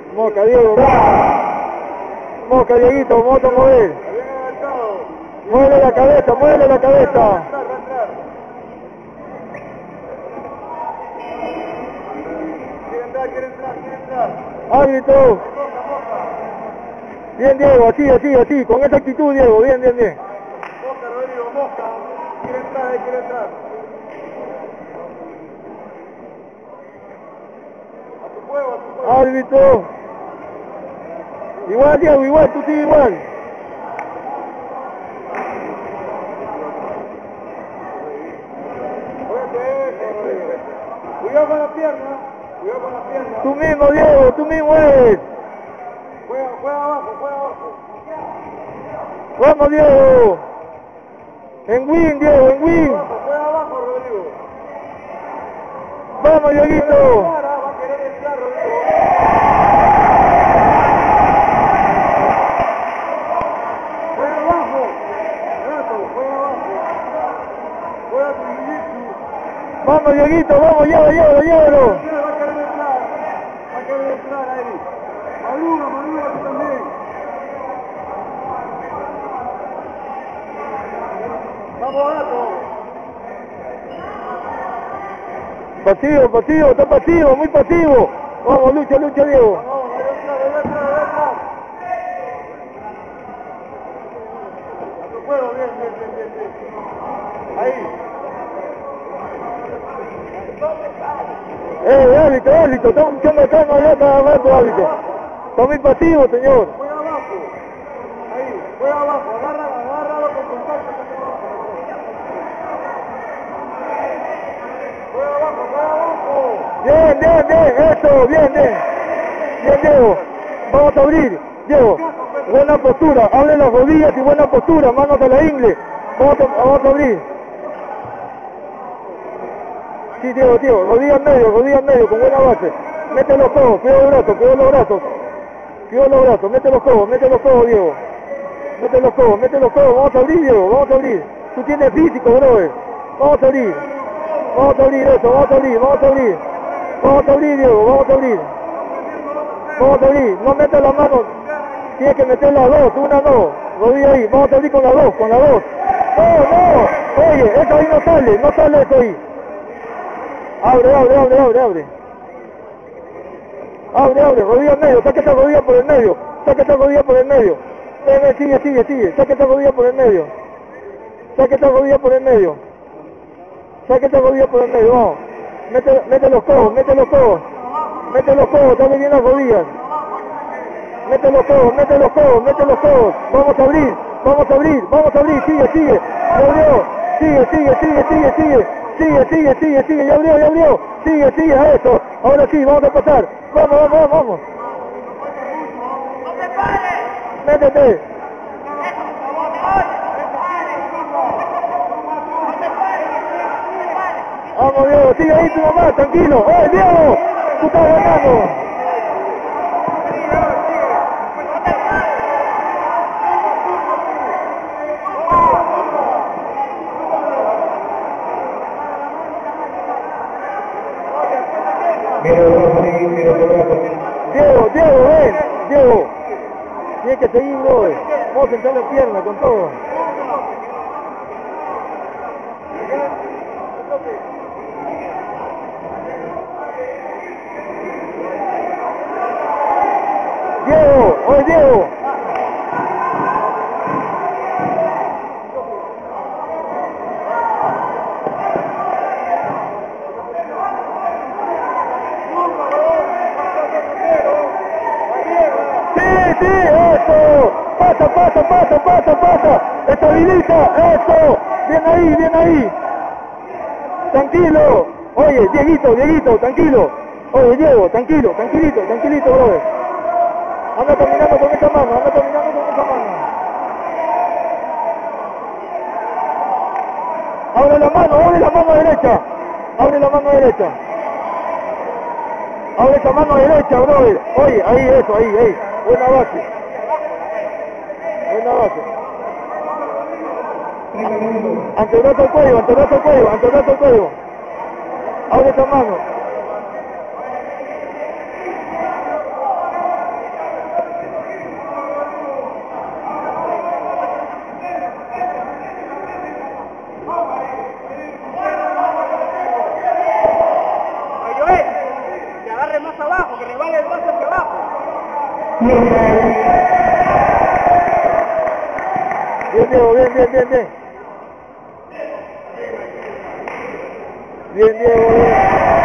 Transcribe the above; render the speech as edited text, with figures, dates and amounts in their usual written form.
Moca, Diego. Moca, Dieguito, vamos a mover. Mueve la cabeza, mueve la cabeza. Quiere entrar. Árbitro. Bien, Diego, así, con esa actitud, Diego, bien. Mosca, Rodrigo, Mosca. Quiere entrar. A tu juego. Árbitro. Igual, Diego, igual, tú sigues igual. Cuidado con la pierna. Tú mismo, Diego, tú mismo eres. Juega abajo. Vamos, Diego. En win, Diego, en win. Juega abajo, Rodrigo. Vamos, Dieguito. Va a querer entrar, Rodrigo. Juega abajo. Juega tu jiu-jitsu. Vamos, Dieguito, vamos, llévalo. Va a querer entrar ahí. Madura, tú también. Vamos, gato. Pasivo, está pasivo, muy pasivo. Vamos, lucha, Diego. Vamos, debe entrar. A tu juego, bien. Ahí. Árbitro, estamos echando acá, no hay otra rato, árbitro. Está muy pasivo, señor. Juega abajo. Ahí, juega abajo. Agárralo con contacto. Juega abajo. Bien, eso, bien, Diego. Vamos a abrir, Diego. Buena postura, abre las rodillas y buena postura, manos a la ingle. Vamos a abrir. Sí, Diego, rodilla en medio, con buena base. Mete los codos, cuidado los brazos. Mete los codos, Diego. Mete los codos, vamos a abrir, Diego, Tú tienes físico, brother. Vamos a abrir eso, vamos a abrir, Diego, no metas las manos. Tienes que meter las dos, una no. Rodilla ahí, vamos a abrir con las dos. No. Oye, eso ahí no sale eso ahí. Abre. Rodilla en medio, saca esta rodilla por el medio. Ven, sigue, saca esta rodilla por el medio. Vamos. Mete los codos. Dale bien las rodillas. Mete los codos. Vamos a abrir. Sigue. Sigue. Ya abrió. Sigue, a eso. Ahora sí, vamos a pasar. Vamos. ¡No te pares! Métete. Vamos, Diego, sigue ahí tu mamá, tranquilo. Diego! Tú estás ganando. Diego, ven. Diego. Tienes que seguir, bro. Vamos a sentar la pierna con todo. Diego. Sí, eso. Pasa. Estabiliza, eso. Bien ahí. Tranquilo. Oye, Dieguito, tranquilo. Oye, Diego, tranquilito, brother. Anda caminando con esa mano. Abre la mano derecha. Abre esa mano derecha, brother. Oye, ahí. Buena base. Antebrazo al cuello. Abre esa mano. brazo abajo, que resbale el brazo hacia abajo. Bien, Diego, bien. Bien, Diego, bien.